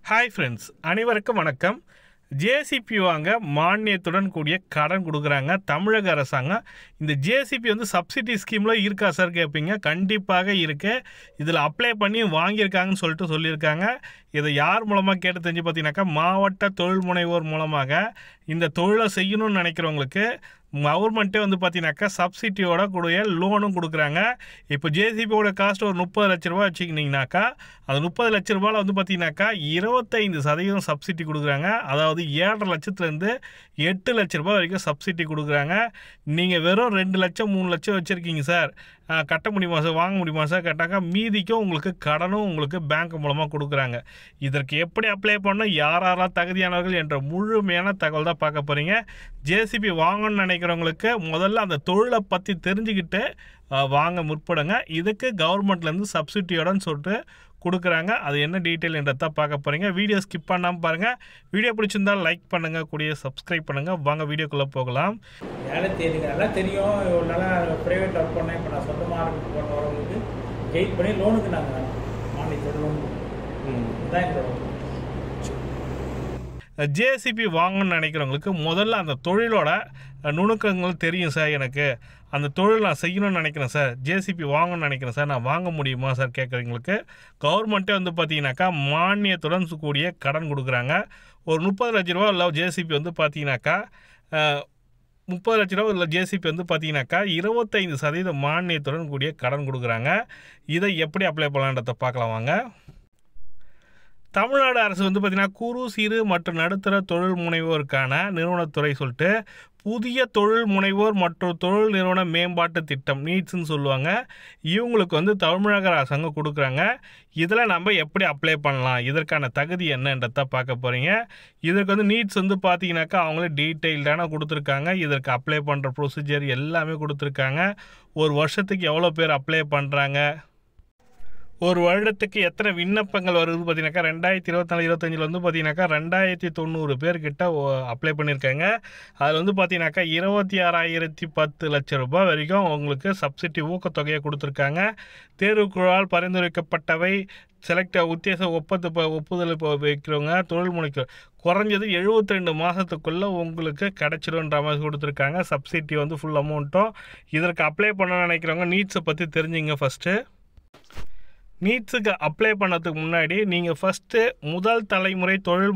Hi friends, அனைவருக்கும் வணக்கம். JCB வாங்க மானியத்துடன் கூடிய கடன் கொடுக்குறாங்க தமிழக அரசாங்கம். இந்த ஜேசிபி வந்து சப்சிடி ஸ்கீமில் இருக்கா சார் கேட்பீங்க. கண்டிப்பாக இருக்குது. இதில் அப்ளை பண்ணி வாங்கியிருக்காங்கன்னு சொல்லியிருக்காங்க. இதை யார் மூலமாக கேட்டு தெரிஞ்சு பார்த்தீங்கன்னாக்கா, மாவட்ட தொழில் முனைவோர் மூலமாக இந்த தொழிலை செய்யணும்னு நினைக்கிறவங்களுக்கு கவர்மெண்ட்டே வந்து பார்த்தீங்கன்னாக்கா சப்சிடியோட கூடிய லோனும் கொடுக்குறாங்க. இப்போ ஜேசிபியோட காஸ்ட் ஒரு 30 லட்ச ரூபா வச்சுக்கிட்டிங்கனாக்கா, அந்த 30 லட்ச ரூபாயில் வந்து பார்த்தீங்கன்னாக்கா 25% சப்சிடி கொடுக்குறாங்க. அதாவது 7,5 லட்சத்துலேருந்து 8 லட்ச ரூபா வரைக்கும் சப்சிடி கொடுக்குறாங்க. நீங்கள் வெறும் 2 லட்சம் 3 லட்சம் வச்சுருக்கீங்க சார், கட்ட முடியுமா சார், வாங்க முடியுமா சார் கேட்டாக்கா, மீதிக்கும் உங்களுக்கு கடனும் உங்களுக்கு பேங்க் மூலமாக கொடுக்குறாங்க. இதற்கு எப்படி அப்ளை பண்ணணும், யாரெல்லாம் தகுதியானவர்கள் என்ற முழுமையான தகவல் தான் பார்க்க போகிறீங்க. ஜேசிபி வாங்கணும்னு நினைக்கிறவங்களுக்கு முதல்ல அந்த தொழிலை பற்றி தெரிஞ்சுக்கிட்டு வாங்க முற்படுங்க. இதுக்கு கவர்மெண்ட்லேருந்து சப்சிடியோடன்னு சொல்லிட்டு கொடுக்குறாங்க. அது என்ன டீட்டெயில் என்றதான் பார்க்க போகிறீங்க. வீடியோ ஸ்கிப் பண்ணாமல் பாருங்கள். வீடியோ பிடிச்சிருந்தால் லைக் பண்ணுங்கள், கூடிய சப்ஸ்கிரைப் பண்ணுங்கள். வாங்க வீடியோக்குள்ளே போகலாம். வேலை தெரியுது, நல்லா தெரியும். ஒரு நாளாக ப்ரைவேட் ஒர்க் பண்ணேன். இப்போ நான் சொந்தமாக போனவங்களுக்கு கெயிட் பண்ணி லோனுக்கு நாங்கள் மானியத்தோட லோன் தான் எங்களோட. ஜேசிபி வாங்கணும்னு நினைக்கிறவங்களுக்கு முதல்ல அந்த தொழிலோட நுணுக்கங்கள் தெரியும் சார். எனக்கு அந்த தொழில் நான் செய்யணும்னு நினைக்கிறேன் சார், ஜேசிபி வாங்கணும்னு நினைக்கிறேன் சார், நான் வாங்க முடியுமா சார் கேட்குறவங்களுக்கு கவர்மெண்ட்டே வந்து பார்த்தீங்கன்னாக்கா மானியத்துடன் கூடிய கடன் கொடுக்குறாங்க. ஒரு 30 லட்ச ரூபா இல்லை ஜேசிபி வந்து பார்த்தீங்கன்னாக்கா 30 லட்ச ரூபா இல்லை ஜேசிபி வந்து பார்த்தீங்கன்னாக்கா 25% மானியத்துடன் கூடிய கடன் கொடுக்குறாங்க. இதை எப்படி அப்ளை பண்ணலான்றதை பார்க்கலாம் வாங்க. தமிழ்நாடு அரசு வந்து பார்த்திங்கன்னா குறு சிறு மற்றும் நடுத்தர தொழில் முனைவோருக்கான நிறுவனத்துறை சொல்லிட்டு புதிய தொழில் முனைவோர் மற்றும் தொழில் நிறுவன மேம்பாட்டு திட்டம் நீட்ஸ்ன்னு சொல்லுவாங்க. இவங்களுக்கு வந்து தமிழக அரசாங்கம் கொடுக்குறாங்க. இதில் நம்ம எப்படி அப்ளை பண்ணலாம், இதற்கான தகுதி என்னன்றதை பார்க்க போகிறீங்க. இதற்கு வந்து நீட்ஸ் வந்து பார்த்தீங்கன்னாக்கா அவங்களே டீட்டெயில்டான கொடுத்துருக்காங்க. இதற்கு அப்ளை பண்ணுற ப்ரொசீஜர் எல்லாமே கொடுத்துருக்காங்க. ஒரு வருஷத்துக்கு எவ்வளோ பேர் அப்ளை பண்ணுறாங்க, ஒரு வருடத்துக்கு எத்தனை விண்ணப்பங்கள் வருது பார்த்தீங்கன்னாக்கா 2024-25 வந்து பார்த்தீங்கன்னாக்கா 2090 பேர்கிட்ட அப்ளை பண்ணியிருக்காங்க. அதில் வந்து பார்த்தீங்கன்னாக்கா 26,010 லட்சம் ரூபாய் வரைக்கும் அவங்களுக்கு சப்சிடி ஊக்கத்தொகையை கொடுத்துருக்காங்க. தேர்வுக்குழால் பரிந்துரைக்கப்பட்டவை செலக்ட் உத்தேச ஒப்புதல் வைக்கிறவங்க தொழில் முனைக்க குறைஞ்சது 72 மாதத்துக்குள்ளே உங்களுக்கு கிடச்சிடும்ன்ற மாதிரி கொடுத்துருக்காங்க. சப்சிடி வந்து ஃபுல் அமௌண்ட்டும். இதற்கு அப்ளை பண்ண நினைக்கிறவங்க நீட்ஸை பற்றி தெரிஞ்சுங்க. ஃபஸ்ட்டு நீட்ஸுக்கு அப்ளை பண்ணதுக்கு முன்னாடி நீங்கள் ஃபஸ்ட்டு முதல் தலைமுறை தொழில்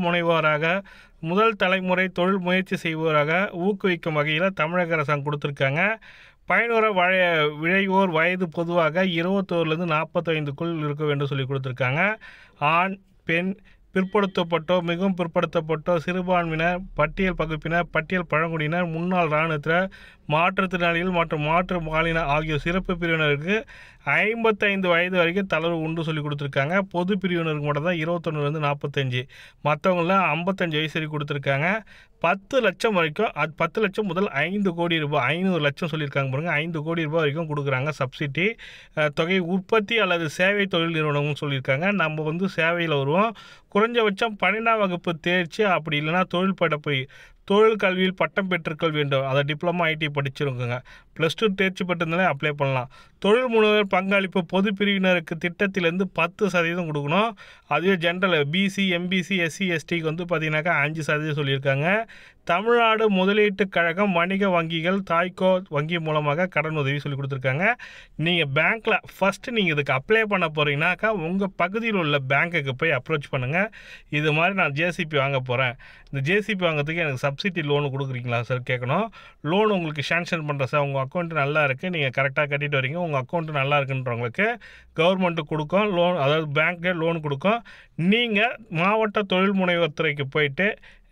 முயற்சி செய்வோராக ஊக்குவிக்கும் வகையில் தமிழக அரசாங்கம் கொடுத்துருக்காங்க. பயனுற விழைவோர் வயது பொதுவாக 21லேருந்து 45க்குள் இருக்க வேண்டும் சொல்லி கொடுத்துருக்காங்க. ஆண், பெண், பிற்படுத்தப்பட்டோர், மிகவும் பிற்படுத்தப்பட்டோர், சிறுபான்மையினர், பட்டியல் பகுப்பினர், பட்டியல் பழங்குடியினர், முன்னாள் இராணுவத்தினர், மாற்றுத்திறனாளிகள் மற்றும் மாற்று பாலினர் ஆகிய சிறப்பு பிரிவினருக்கு 55 வயது வரைக்கும் தளர்வு உண்டு சொல்லி கொடுத்துருக்காங்க. பொது பிரிவினருக்கு மட்டும் தான் 21லேருந்து 45, மற்றவங்களாம் 55 வயசு வரைக்கும் கொடுத்துருக்காங்க. 10 லட்சம் வரைக்கும், அது 10 லட்சம் முதல் 5 கோடி ரூபாய், 500 லட்சம் சொல்லியிருக்காங்க பாருங்க, 5 கோடி ரூபாய் வரைக்கும் கொடுக்குறாங்க சப்சிடி தொகை. உற்பத்தி அல்லது சேவை தொழில் நிறுவனம்னு சொல்லியிருக்காங்க. நம்ம வந்து சேவையில் வருவோம். குறைஞ்சபட்சம் 12ஆம் வகுப்பு தேர்ச்சி, அப்படி இல்லைனா தொழில் கல்வியில் பட்டம் பெற்றிருக்க வேண்டும். அதை டிப்ளமா ஐடி படிச்சிருக்குங்க. +2 தேர்ச்சி பெற்றிருந்தாலே அப்ளை பண்ணலாம். தொழில் முனைவர் பங்களிப்பு பொது பிரிவினருக்கு திட்டத்திலேருந்து 10% கொடுக்கணும். அதுவே ஜென்ரல் பிசி, எம்பிசி, எஸ்சி, எஸ்டிக்கு வந்து பார்த்தீங்கன்னாக்கா 5% சொல்லியிருக்காங்க. தமிழ்நாடு முதலீட்டு கழகம், வணிக வங்கிகள், தாய்கோ வங்கி மூலமாக கடன் உதவி சொல்லி கொடுத்துருக்காங்க. நீங்கள் பேங்க்கில் ஃபஸ்ட்டு நீங்கள் இதுக்கு அப்ளை பண்ண போகிறீங்கன்னாக்கா உங்கள் பகுதியில் உள்ள பேங்க்குக்கு போய் அப்ரோச் பண்ணுங்கள். இது மாதிரி நான் ஜேசிபி வாங்க போகிறேன், இந்த ஜேசிபி வாங்கிறதுக்கு எனக்கு சப்சிடி லோனு கொடுக்குறீங்களா சார் கேட்கணும். லோன் உங்களுக்கு சேங்ஷன் பண்ணுறேன் சார், உங்கள் அக்கௌண்ட்டு நல்லா இருக்குது, நீங்கள் கரெக்டாக கட்டிட்டு வரீங்க, உங்கள் அக்கௌண்ட்டு நல்லா இருக்குன்றவங்களுக்கு கவர்மெண்ட்டு கொடுக்கும் லோன், அதாவது பேங்க்கே லோன் கொடுக்கும். நீங்கள் மாவட்ட தொழில் முனைவோர் துறைக்கு போயிட்டு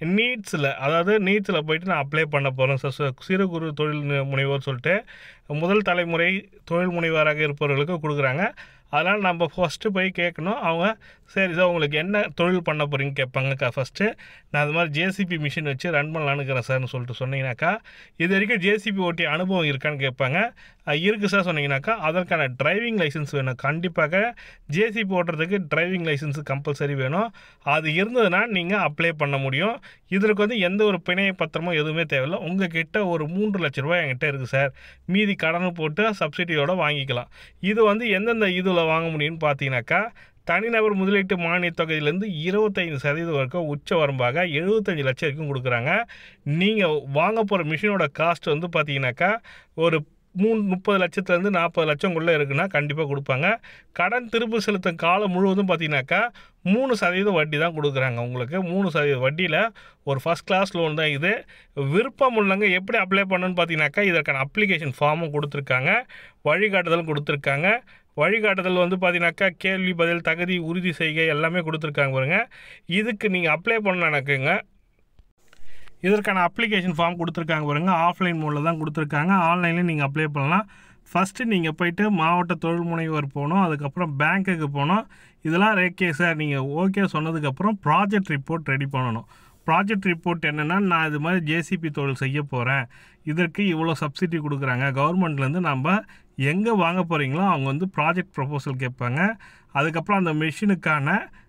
நீட்ஸில் போயிட்டு நான் அப்ளை பண்ண போகிறேன் சார், சிறு குறு தொழில் முனைவோர் சொல்லிட்டு முதல் தலைமுறை தொழில் முனைவராக இருப்பவர்களுக்கு கொடுக்குறாங்க. அதனால் நம்ம ஃபஸ்ட்டு போய் கேட்கணும். அவங்க சரி சார் உங்களுக்கு என்ன தொழில் பண்ண போகிறீங்க கேட்பாங்க. ஃபஸ்ட்டு நான் அது மாதிரி ஜேசிபி மிஷின் வச்சு ரன் பண்ணலான்னுக்கிறேன் சார்னு சொல்லிட்டு சொன்னீங்கன்னாக்கா, இது வரைக்கும் ஜேசிபி ஓட்டி அனுபவம் இருக்கான்னு கேட்பாங்க. இருக்குது சார் சொன்னீங்கன்னாக்கா அதற்கான டிரைவிங் லைசன்ஸ் வேணும். கண்டிப்பாக ஜேசிபி ஓட்டுறதுக்கு டிரைவிங் லைசன்ஸ் கம்பல்சரி வேணும். அது இருந்ததுன்னா நீங்கள் அப்ளை பண்ண முடியும். இதற்கு வந்து எந்த ஒரு பிணைய பத்திரமோ எதுவுமே தேவையில்லை. உங்கள் கிட்ட ஒரு 3 லட்ச ரூபாய் என்கிட்ட இருக்குது சார், மீதி கடனை போட்டு சப்சிடியோடு வாங்கிக்கலாம். இது வந்து எந்தெந்த இதில் வாங்க முடியும்னு பார்த்தீங்கன்னாக்கா தனிநபர் முதலீட்டு மானியத் தொகையிலேருந்து 25% வரைக்கும் உச்ச வரம்பாக 75 லட்சம் வரைக்கும் கொடுக்குறாங்க. நீங்கள் வாங்க போகிற மிஷினோட காஸ்ட் வந்து பார்த்தீங்கன்னாக்கா ஒரு 30 லட்சத்துலேருந்து 40 லட்சங்குள்ளே இருக்குன்னா கண்டிப்பாக கொடுப்பாங்க. கடன் திரும்ப செலுத்தும் காலம் முழுவதும் பார்த்தீங்கன்னாக்கா 3% வட்டி தான் கொடுக்குறாங்க. உங்களுக்கு 3% வட்டியில் ஒரு ஃபஸ்ட் கிளாஸ் லோன் தான் இது. விருப்பம் உள்ளவங்க எப்படி அப்ளை பண்ணணும்னு பார்த்தீங்கன்னாக்கா இதற்கான அப்ளிகேஷன் ஃபார்மும் கொடுத்துருக்காங்க, வழிகாட்டுதலும் கொடுத்துருக்காங்க. வழிகாட்டுதல் வந்து பார்த்தீங்கன்னாக்கா கேள்வி பதில் தகுதி உறுதி செய்கை எல்லாமே கொடுத்துருக்காங்க பாருங்க. இதுக்கு நீங்கள் அப்ளை பண்ணணுன்னாக்குங்க இதற்கான அப்ளிகேஷன் ஃபார்ம் கொடுத்துருக்காங்க பாருங்க. ஆஃப்லைன் மோடில் தான் கொடுத்துருக்காங்க, ஆன்லைன்லேயும் நீங்கள் அப்ளை பண்ணலாம். ஃபஸ்ட்டு நீங்கள் போய்ட்டு மாவட்ட தொழில் முனைவர் போகணும், அதுக்கப்புறம் பேங்க்குக்கு போகணும். இதெல்லாம் ஓகே சார் நீங்கள் ஓகே சொன்னதுக்கப்புறம் ப்ராஜெக்ட் ரிப்போர்ட் ரெடி பண்ணணும். ப்ராஜெக்ட் ரிப்போர்ட் என்னென்னா, நான் இது மாதிரி ஜேசிபி தொழில் செய்ய போகிறேன், இதற்கு இவ்வளோ சப்சிடி கொடுக்குறாங்க கவர்மெண்ட்லேருந்து, நம்ம எங்கே வாங்க போகிறீங்களோ அவங்க வந்து ப்ராஜெக்ட் ப்ரொபோசல் கேட்பாங்க. அதுக்கப்புறம் அந்த மிஷினுக்கான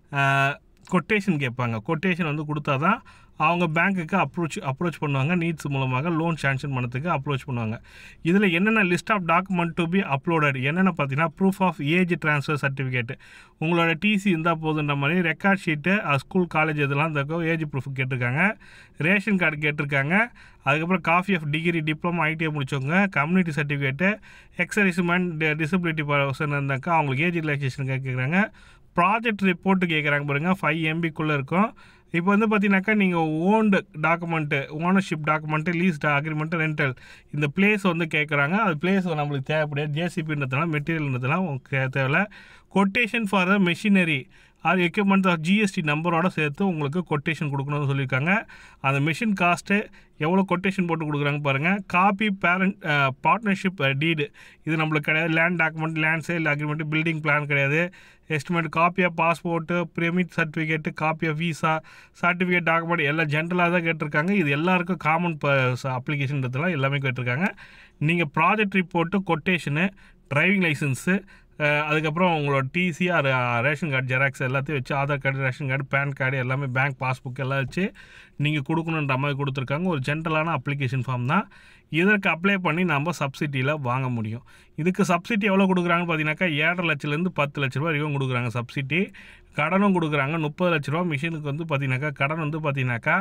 கொட்டேஷன் கேட்பாங்க. கொட்டேஷன் வந்து கொடுத்தா தான் அவங்க பேங்க்குக்கு அப்ரோச் பண்ணுவாங்க. நீட்ஸ் மூலமாக லோன் சேங்ஷன் பண்ணதுக்கு அப்ரோச் பண்ணுவாங்க. இதில் என்னென்ன list of document to be uploaded என்னென்ன பார்த்தீங்கன்னா, proof of age transfer certificate, உங்களோட டிசி இருந்தால் போதுன்ற மாதிரி, ரெக்கார்ட் ஷீட்டு, ஸ்கூல் காலேஜ் இதெல்லாம் இந்த ஏஜ் ப்ரூஃப் கேட்டிருக்காங்க, ரேஷன் கார்டு கேட்டிருக்காங்க, அதுக்கப்புறம் copy of degree diploma ITI முடிச்சவங்க, community certificate, ex serviceman disability person இருந்தாக்கா அவங்களுக்கு ஏஜ் ரிலாக்ஸேஷன் கேட்குறாங்க. ப்ராஜெக்ட் ரிப்போர்ட்டு கேட்குறாங்க பாருங்கள், 5 MBக்குள்ளே இருக்கும். இப்போ வந்து பார்த்தீங்கன்னாக்கா நீங்கள் owned document, ownership document, lease agreement, rental இந்த பிளேஸ் வந்து கேட்குறாங்க. அது பிளேஸ் நம்மளுக்கு தேவைப்படாது, ஜேசிபின்றதுனால மெட்டீரியல்ன்றதுலாம் உங்களுக்கு தேவையில்லை. கொட்டேஷன் ஃபார் த மெஷினரி அது எக்யூப்மெண்ட் ஜிஎஸ்டி நம்பரோட சேர்த்து உங்களுக்கு கொட்டேஷன் கொடுக்கணும்னு சொல்லியிருக்காங்க. அந்த மிஷின் காஸ்ட்டு எவ்வளோ கொட்டேஷன் போட்டு கொடுக்குறாங்க பாருங்கள். காப்பி பார்ட்னர்ஷிப் டீடு இது நம்மளுக்கு கிடையாது. Land document, land sale agreement, building plan கிடையாது. Estimate, copy of passport, permit certificate, copy of visa certificate document எல்லாம் ஜென்ரலாக தான் கேட்டிருக்காங்க. இது எல்லாருக்கும் காமன் அப்ளிகேஷன்றதுலாம் எல்லாமே கேட்டிருக்காங்க. நீங்கள் project report, quotation, driving licence, அதுக்கப்புறம் உங்களோட டிசி ரேஷன் கார்டு ஜெராக்ஸ் எல்லாத்தையும் வச்சு, Aadhaar card, ration card, PAN card எல்லாமே, பேங்க் பாஸ்புக் எல்லாம் வச்சு நீங்கள் கொடுக்கணுன்ற மாதிரி கொடுத்துருக்காங்க. ஒரு ஜென்ரலான அப்ளிகேஷன் ஃபார்ம் தான். இதற்கு அப்ளை பண்ணி நம்ம சப்சிடியில் வாங்க முடியும். இதுக்கு சப்சிடி எவ்வளோ கொடுக்குறாங்கன்னு பார்த்தீங்கன்னாக்கா 7.5 லட்சத்துலேருந்து 10 லட்ச ரூபா வரைக்கும் கொடுக்குறாங்க சப்சிடி. கடனும் கொடுக்குறாங்க 30 லட்ச ரூபா. மிஷினுக்கு வந்து பார்த்தீங்கன்னாக்கா கடன் வந்து பார்த்தீங்கன்னாக்கா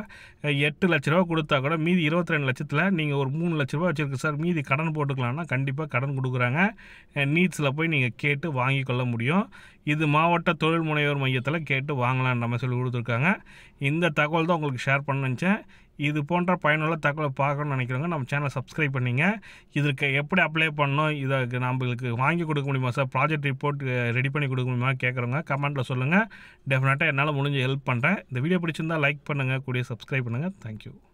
8 லட்ச ரூபா கொடுத்தா கூட மீதி 22 லட்சத்தில் நீங்கள் ஒரு 3 லட்ச ரூபா வச்சுருக்கு சார், மீதி கடன் போட்டுக்கலாம்னா கண்டிப்பாக கடன் கொடுக்குறாங்க. நீட்ஸில் போய் நீங்கள் கேட்டு வாங்கி கொள்ள முடியும். இது மாவட்ட தொழில் முனைவோர் மையத்தில் கேட்டு வாங்கலான்னு நம்ம சொல்லி கொடுத்துருக்காங்க. இந்த தகவல் தான் உங்களுக்கு ஷேர் பண்ண நினச்சேன். இது போன்ற பயனுள்ள தகவலை பார்க்கணும்னு நினைக்கிறவங்க நம்ம சேனலை சப்ஸ்கிரைப் பண்ணிங்க. இதற்கு எப்படி அப்ளை பண்ணணும், இதுக்கு நம்மளுக்கு வாங்கி கொடுக்க முடியுமா சார், ப்ராஜெக்ட் ரிப்போர்ட் ரெடி பண்ணி கொடுக்க முடியுமா கேட்குறவங்க கமெண்ட்டில் சொல்லுங்கள். டெஃபினட்டாக என்னால் முடிஞ்ச ஹெல்ப் பண்ணுறேன். இந்த வீடியோ பிடிச்சிருந்தால் லைக் பண்ணுங்கள், கூடிய சப்ஸ்கிரைப் பண்ணுங்கள். தேங்க்யூ.